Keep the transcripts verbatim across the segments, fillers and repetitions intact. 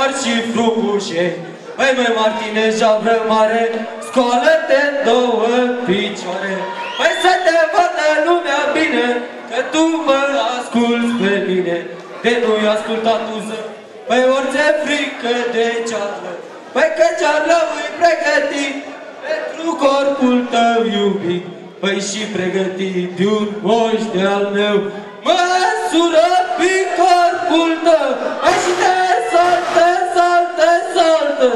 mari și frumușe. Băi, măi, Martine, javră mare, scoală-te în două picioare. Băi, să te vadă lumea bine, că tu mă asculți pe mine. De nu-i asculta tuză, băi, orice frică de cearlă. Băi, că cearlă îi pregăti pentru corpul tău iubit. Băi, și pregătit de un moș de al meu, măsură prin corpul tău. Băi, și te saltă, saltă, saltă.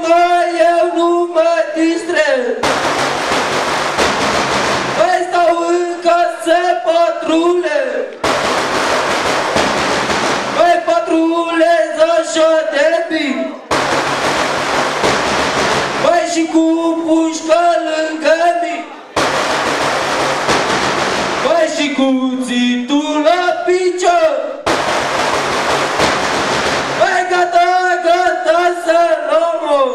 mă, eu nu mă distrez. Băi, stau în casă, patrule. Băi, patrulez așa de bine. Băi, și cu pușcă lângă mine. Băi, și cuțitul la picior. Băi, gata, gata să rămân.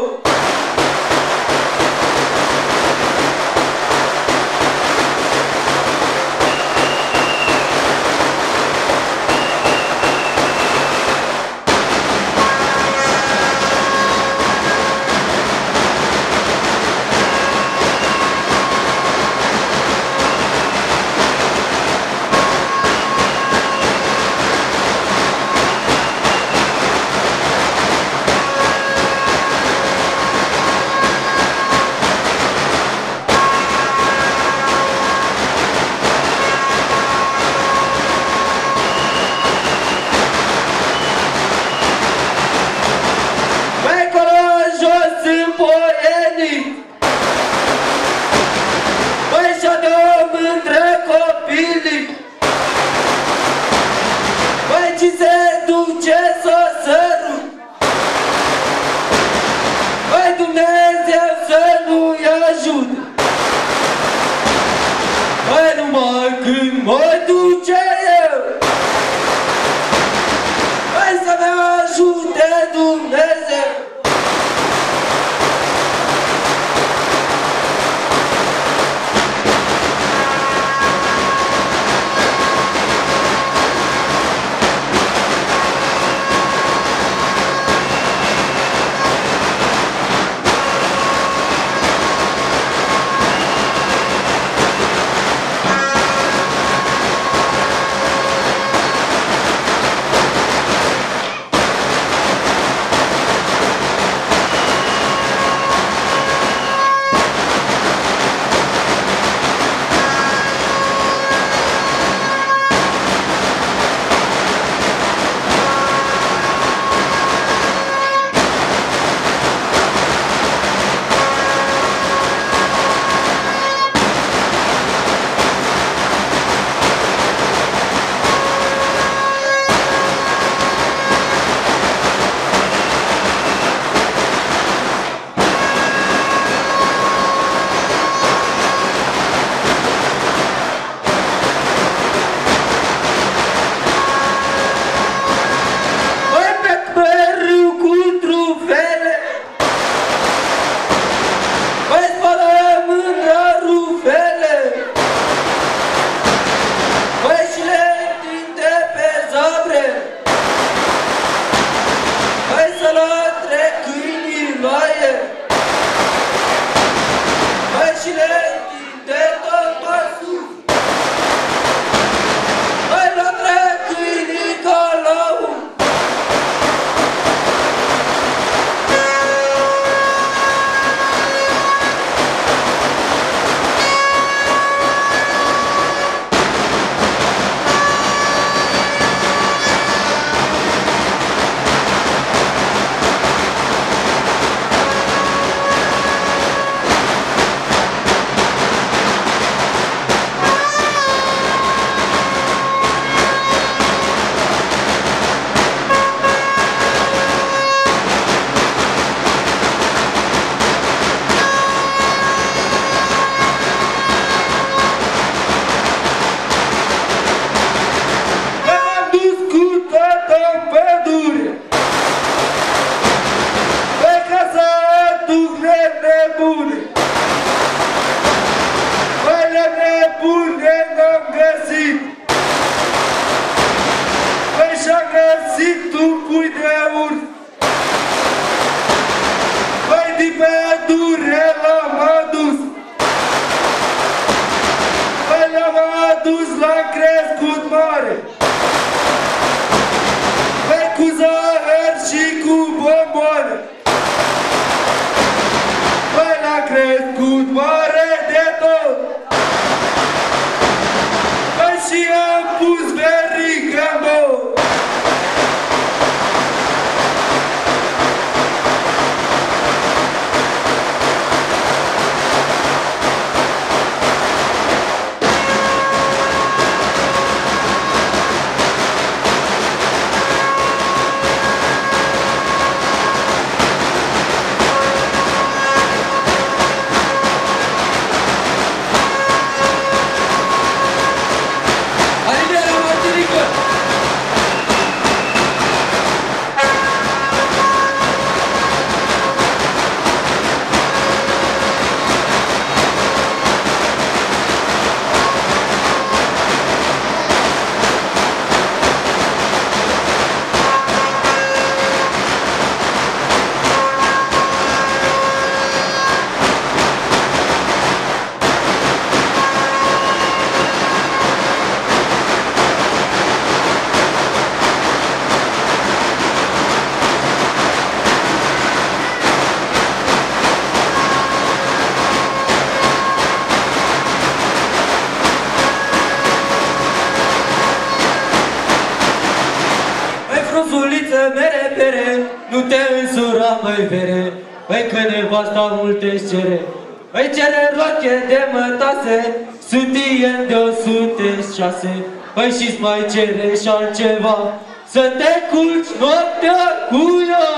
tere, nu te însura, măi vere, băi că nevasta multe-și cere. Băi cere roche de mătase, sutien de o sute șase, băi și-ți mai cere și altceva, să te culci noaptea cu ea.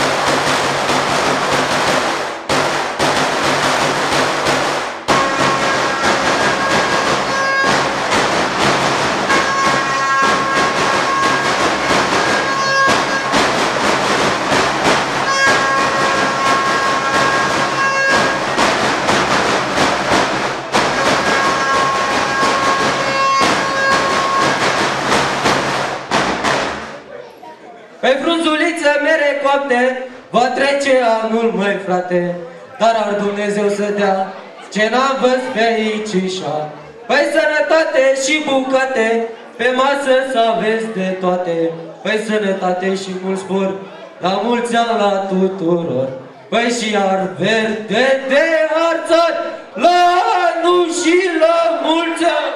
Pe frunzuliță mere coapte, va trece anul, măi frate, dar ar Dumnezeu să dea ce n-am văzut pe aici-și-a. Păi sănătate și bucate, pe masă să aveți de toate. Păi sănătate și mult spor, la mulți ani la tuturor. Păi și iar verde de arțări, la anul și la mulți ani.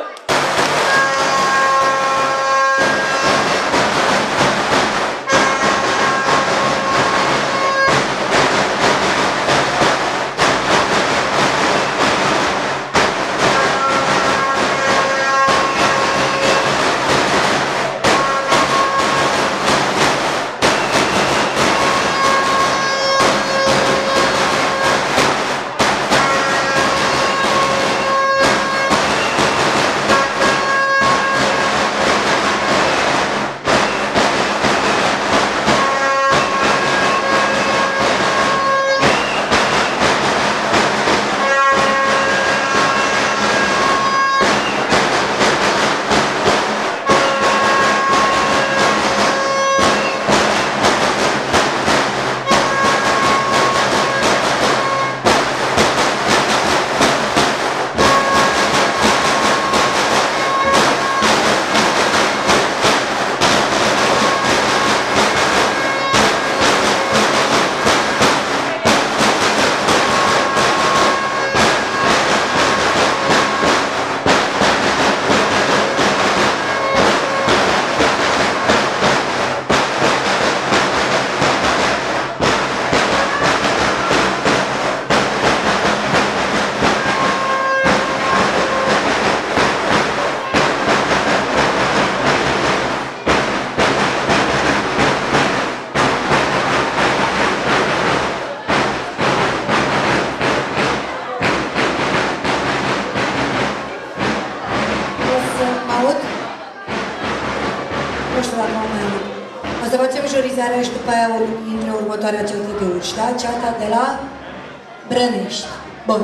Și după aia intră următoarea ceată de urși, da? Ceata de la Brănești. Bun.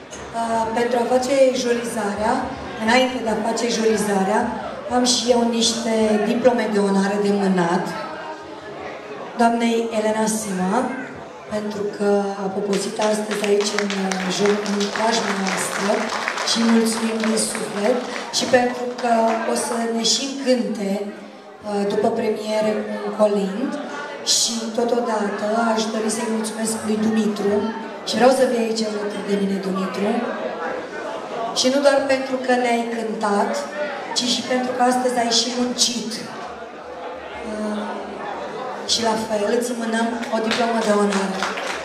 Uh, pentru a face jurizarea, înainte de a face jurizarea, am și eu niște diplome de onoare de mânat doamnei Elena Sima, pentru că a poposit astăzi aici în jurul în crajma noastră și mulțumim din suflet și pentru că o să ne și încânte după premiere cu un colind și totodată aș dori să-i mulțumesc lui Dumitru și vreau să vii aici alături de mine, Dumitru, și nu doar pentru că ne-ai cântat, ci și pentru că astăzi ai și muncit. Uh, și la fel îți mânăm o diplomă de onoare.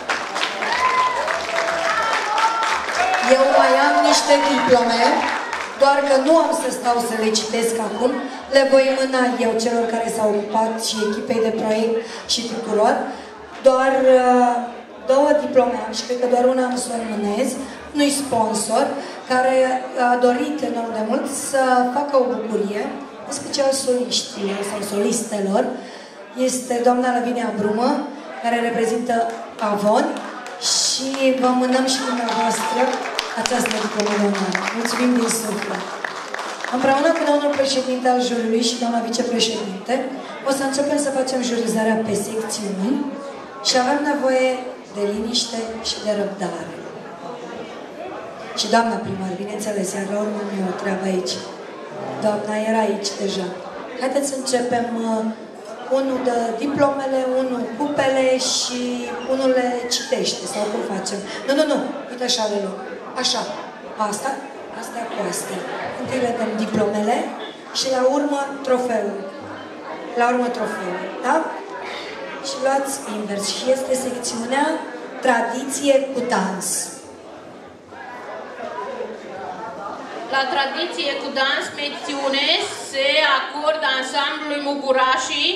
Eu mai am niște diplome, doar că nu am să stau să le citesc acum, le voi mâna eu celor care s-au ocupat și echipei de proiect și tuturor. Doar uh, două diplome am și cred că doar una am să o mânez, unui sponsor care a dorit enorm de mult să facă o bucurie, în special soliștilor sau solistelor. Este doamna Lavinia Brumă, care reprezintă Avon și vă mânăm și dumneavoastră această diplomă de onoare. Mulțumim din suflet! Împreună cu domnul președinte al juriului și doamna vicepreședinte, o să începem să facem jurizarea pe secțiuni și avem nevoie de liniște și de răbdare. Și doamna primar, bineînțeles, iar la urmă nu e o treabă aici. Doamna era aici deja. Haideți să începem uh, unul de diplomele, unul cupele și unul le citește, sau cum facem. Nu, nu, nu, uite așa le luăm. Așa, asta, asta cu asta. Întâi le dăm diplomele și la urmă trofeul. La urmă trofeul, da? Și luați invers. Și este secțiunea Tradiție cu dans. La Tradiție cu dans mențiune se acordă ansamblului Mugurașii.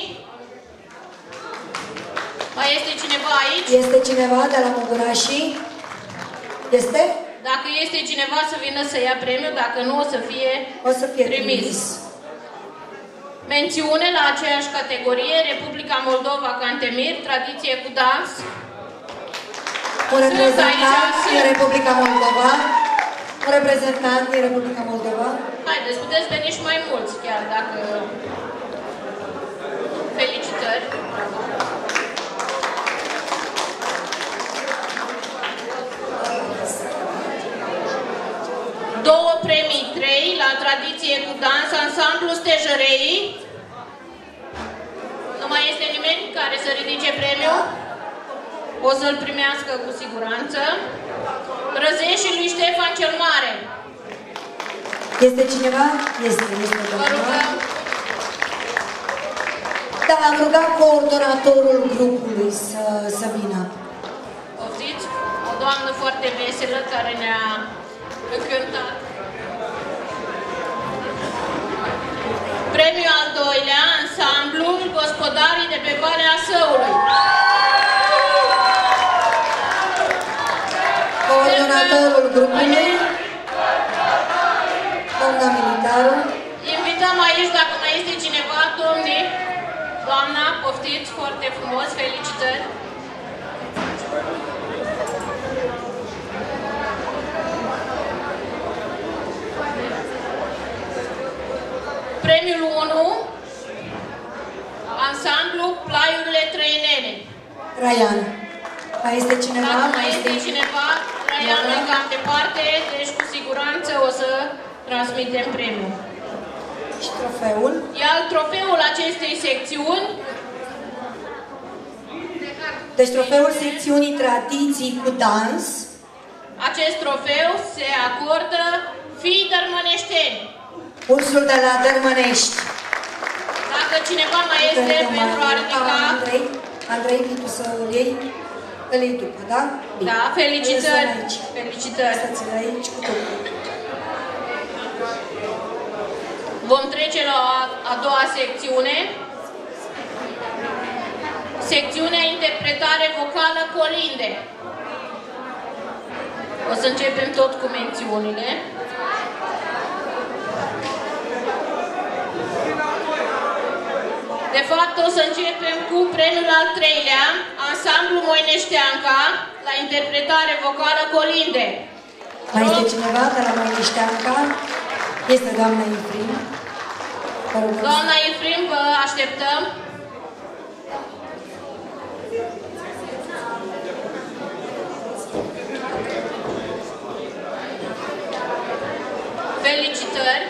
Mai este cineva aici? Este cineva de la Mugurașii? Este? Dacă este cineva să vină să ia premiul, dacă nu o să fie, o să fie trimis. trimis. Mențiune la aceeași categorie, Republica Moldova, Cantemir, Tradiție cu dans. Un reprezentant din Republica Moldova. Un reprezentant din Republica Moldova. Haideți, puteți veni și mai mulți, chiar dacă... Felicitări! Două premii, trei, la Tradiție cu dans, ansamblu Stejărei. Nu mai este nimeni care să ridice premiul? O să-l primească cu siguranță. Răzeșii lui Ștefan cel Mare. Este cineva? Este, este doamna. Da, am rugat coordonatorul grupului să, să vină. Poftiți? O doamnă foarte veselă care ne-a încântat. Premiul al doilea, ansamblul Gospodarii de pe Valea Săului. Coordonatorul grupului, doamna Militaru. Invităm aici, dacă mai este cineva, domnii, doamna, poftiți, foarte frumos, felicitări. Premiul unu, ansamblu Plaiurile Trăinene. Raian. Mai este cineva? Dacă mai este cineva, Traian e cam departe, deci cu siguranță o să transmitem premiul. Și trofeul? Iar trofeul acestei secțiuni. Deci trofeul secțiunii Tradiții cu dans. Acest trofeu se acordă fii dărmăneșteni. Ursul de la Dărmănești. Dacă cineva mai este pentru a ridica... Andrei, Andrei, tu să îl iei? Îl iei după, da? Bine. Da, felicitări! Felicitări! Stați-l aici cu totul. Vom trece la a, a doua secțiune. Secțiunea Interpretare Vocală Colinde. O să începem tot cu mențiunile. De fapt, o să începem cu premiul al treilea, ansamblu Moineșteanca, la interpretare vocală Colinde. Mai este cineva de la Moineșteanca? Este doamna Ifrim. Doamna Ifrim, vă așteptăm. Felicitări!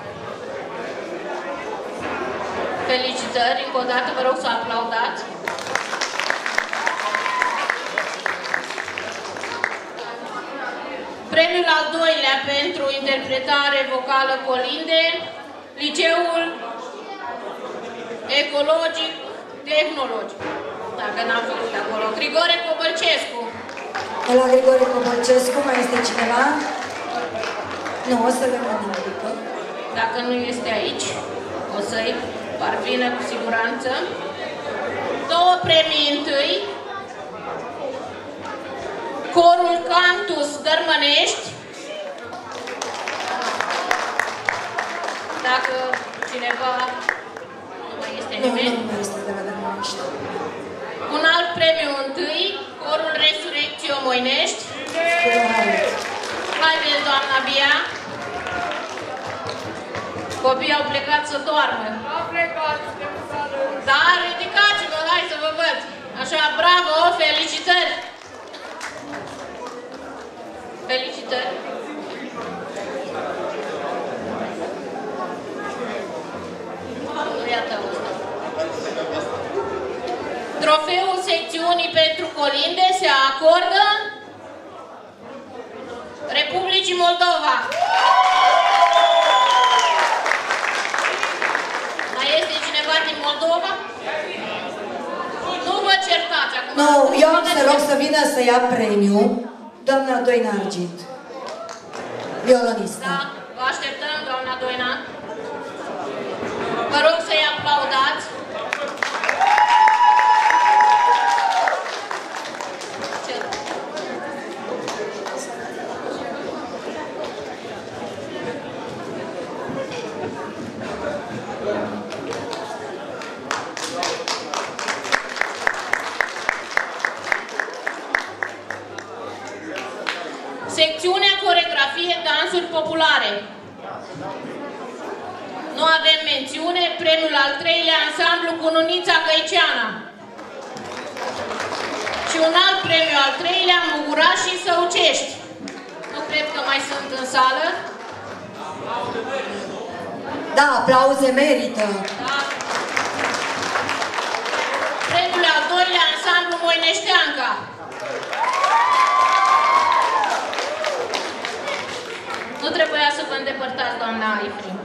Felicitări! Încă o dată vă rog să aplaudați. Premiul al doilea pentru interpretare vocală Colinde, Liceul Ecologic Tehnologic. Dacă n-am făcut acolo. Grigore Cobălcescu. De la Grigore Cobălcescu mai este cineva? Nu, o să rămânem după. Dacă nu este aici, o să-i parvină cu siguranță. Două premii întâi. Corul Cantus Dărmănești. Dacă cineva nu mai este nimeni. Nu, nu mai este de la Dărmănești. Un alt premiu întâi, Corul Resurectio Moinești. Haideți, doamna Bia. Copiii au plecat să doarmă. Au plecat. Da, ridicați-vă, hai să vă văd. Așa, bravo, felicitări. Felicitări. Iată ăsta. Trofeul secțiunii pentru Colinde se acordă Republicii Moldova. Mai este cineva din Moldova? Nu văd Nu, eu am să rog să vină să ia premiu doamna Doina Argint, violonistă. Da, vă așteptăm, doamna Doina. Vă rog să-i aplaudați. Secțiunea coreografie dansuri populare. Nu avem mențiune, premiul al treilea, ansamblu Cununița Găiceana. Și un alt premiu al treilea, Mugurașii Săucești. Nu cred că mai sunt în sală. Da, aplauze merită. Da. Premiul al doilea, ansamblu Moineșteanca. Nu trebuia să vă îndepărtați, doamna Ifrim.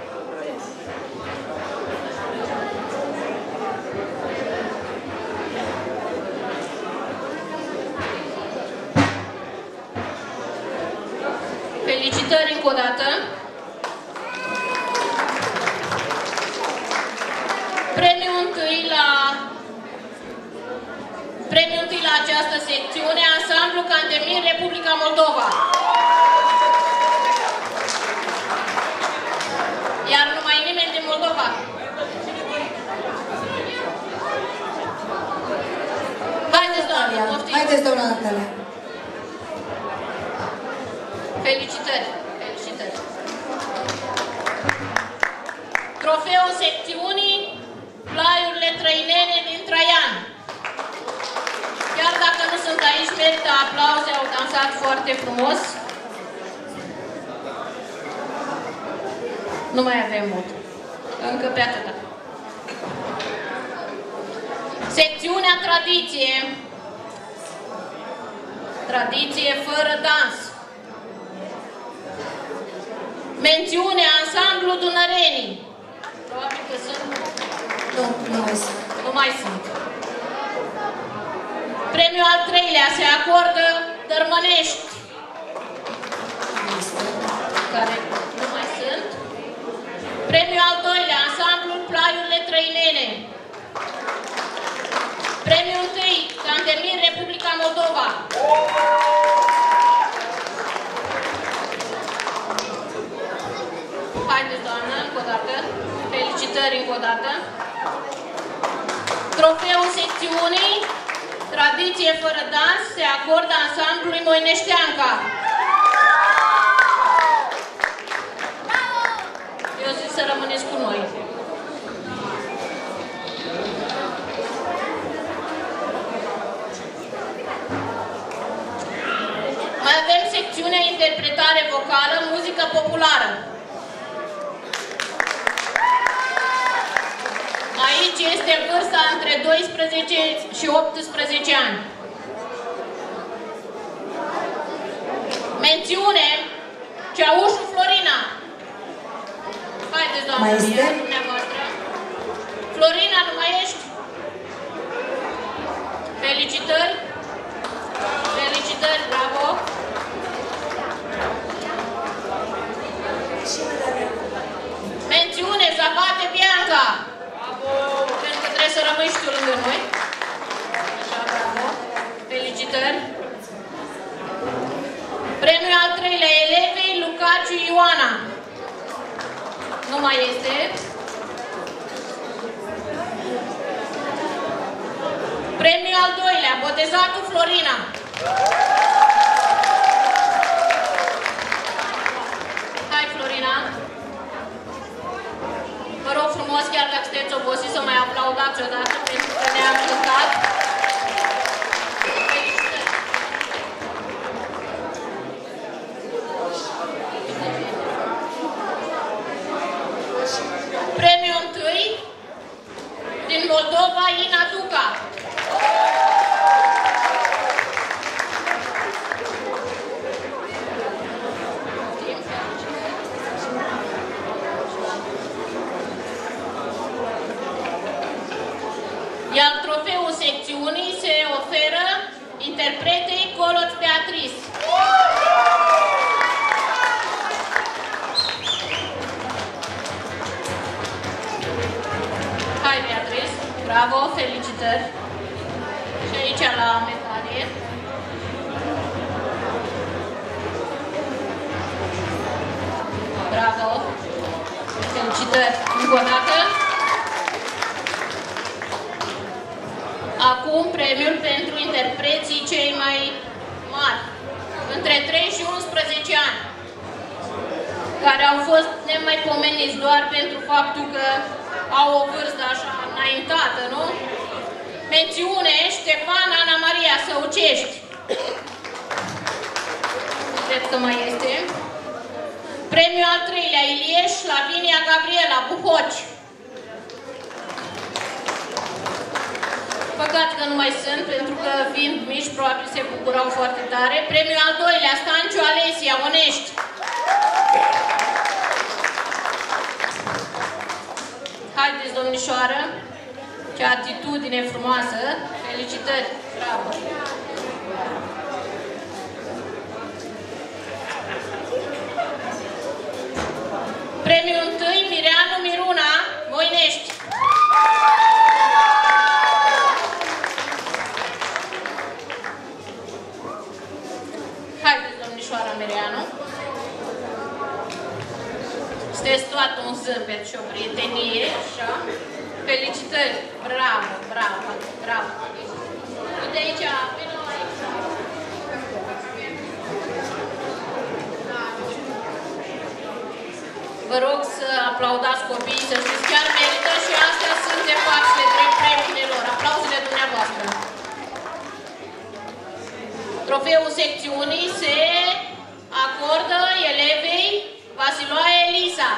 Felicitări încă o dată. Premiul întâi la Premiul întâi la această secțiune, ansamblu Cantemir, Republica Moldova. Iar nu mai e nimeni din Moldova. Haideți, doamne, poftiți. Haideți, doamna Natalia. Felicitări, felicitări. Trofeul secțiunii, Plaiurile Trăinene din Traian. Chiar dacă nu sunt aici, merită aplauze, au dansat foarte frumos. Nu mai avem mult. Încă pe atâta. Secțiunea tradiție. Tradiție fără dans. Mențiune ansamblu Dunărenii. Probabil că sunt. Nu, nu mai sunt. Nu mai sunt. Premiul al treilea se acordă Dărmănești. Care nu mai sunt. Premiul al doilea, ansamblul Plaiurile Trăinene. Premiul întâi, Cantemir, Republica Moldova. Haideți, doamnă, încă o dată. Felicitări încă o dată. Trofeul secțiunii, Tradiție fără dans, se acordă ansamblului Moineșteanca. Eu zic să rămâneți cu noi. Mai avem secțiunea interpretare vocală, muzică populară. Aici este vârsta între doisprezece și optsprezece ani. Mențiune, Ceaușu Florina. Haideți, doamnă, dumneavoastră. Florina, nu mai ești? Felicitări. Felicitări, bravo. Mențiune, Zabate Bianca. Pentru că trebuie să rămâi și tu lângă noi. Așa, bravo. Felicitări. Premiul al treilea, elevei Lucaciu Ioana. Nu mai este. Premiul al doilea, Botezatul Florina. Hai, Florina. Vă rog frumos, chiar dacă sunteți obosiți, să mai aplaudați odată, pentru că ne-am cântat. Premiul întâi, din Moldova, Ina Duca. Iar trofeul secțiunii interpretei Coloț Beatrice. Hai, Beatrice! Bravo, felicitări! Și aici la medalie. Bravo! Felicitări! Încă o dată! Acum premiul pentru interpreții cei mai mari, între trei și unsprezece ani, care au fost nemaipomeniți doar pentru faptul că au o vârstă așa înaintată, nu? Mențiune Ștefan Ana Maria Săucești. Cred că mai este. Premiul al treilea, Ilieș Lavinia Gabriela Buhoci. Păcat că nu mai sunt, pentru că fiind mici, probabil se bucurau foarte tare. Premiul al doilea, Stanciu Alesia Onești. Haideți, domnișoară, ce atitudine frumoasă. Felicitări, bravo! Premiul întâi, Mireanu Miruna, Moinești. Haideți, domnișoara Mireanu. Sunteți toată un zâmbet și o prietenie, așa. Felicitări! Bravo, bravo, bravo! Uite aici, vină aici. Vă rog să aplaudați copiii, să știți, chiar merită și astea sunt de fapt de drept premiile lor. Aplauzele dumneavoastră. Trofeul secțiunii se acordă elevei Vasiloae Elisa.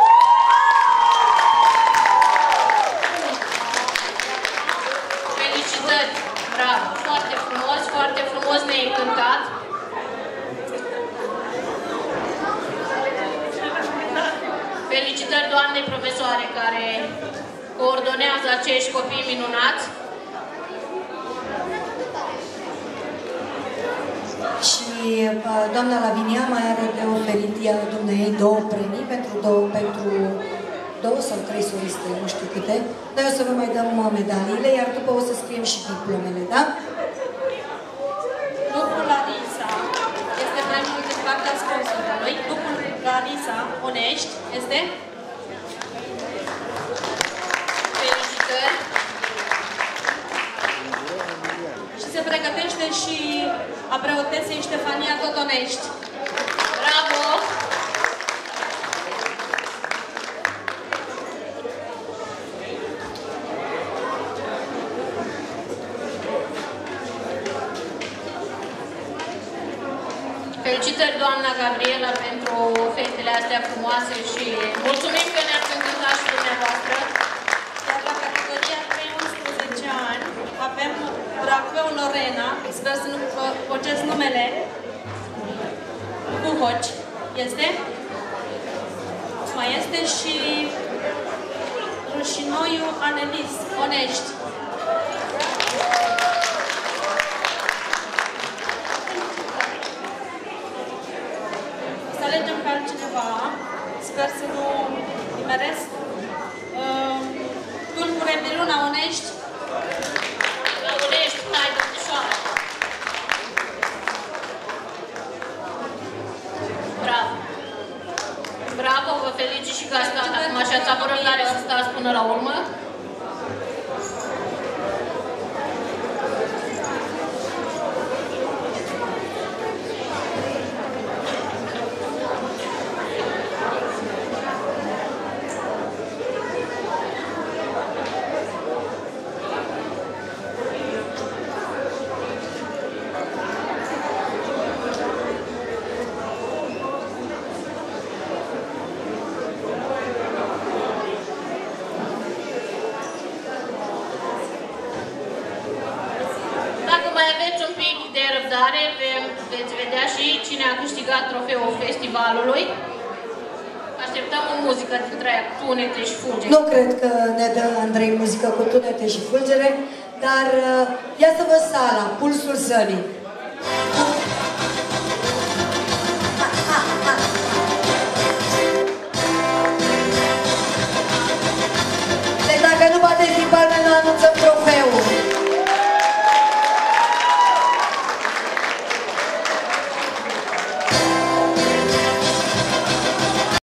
Felicitări! Bravo! Foarte frumos, foarte frumos, ne-ai încântat. Felicitări doamnei profesoare care coordonează acești copii minunați. Și doamna Lavinia mai are de oferit ea dumneavoastră două premii pentru două, pentru două sau trei soliste, nu știu câte. Noi o să vă mai dăm medaliile, iar după o să scriem și diplomele, da? Grupul Larisa este premiul din partea sponsorului. Grupul Larisa Onești este... Felicitări! Și se pregătește și a preotesei Ștefania Cotonești. Bravo! Felicitări, doamna Gabriela, pentru fetele astea frumoase și mulțumim că ne-ați încântat și dumneavoastră. Iar la categoria trei unsprezece ani avem Bracău Lorena, sper să nu vocesc numele, Buhoci, este? Mai este și Rușinoiu Anelis, Onești. Să alegem pe altcineva, sper să nu nimeresc. Uh, Tulcure Miluna Onești. La Onești, hai, domnișoară! Bravo! Bravo, vă felicit și că ați stat acum și ați avut răbdare să stați până la urmă. Veți vedea și cine a câștigat trofeul festivalului. Așteptăm o muzică dintre aia, Tunete și Fulgere. Nu cred că ne dă Andrei muzică cu Tunete și Fulgere. Dar ia să văd sala, pulsul sălii.